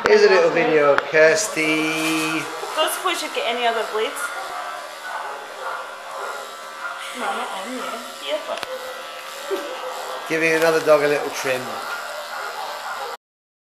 Here's a little video of Kirsty. Don't suppose you get any other blades? No, not on you. Here. Giving another dog a little trim.